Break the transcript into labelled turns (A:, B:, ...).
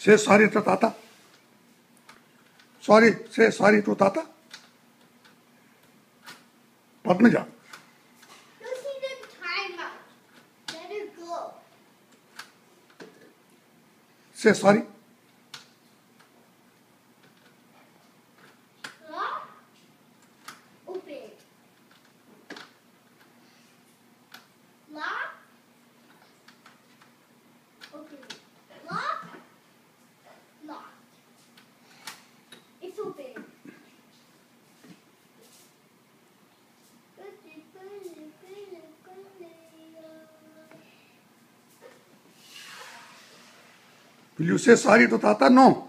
A: Say sorry to Tata. Say sorry to Tata. Padmaja.
B: You see the time out. Let it go.
A: Say sorry.
B: Lock. Open. Lock. Open. Lock. Lock. It's open.
A: Will you say sorry to Tata? No.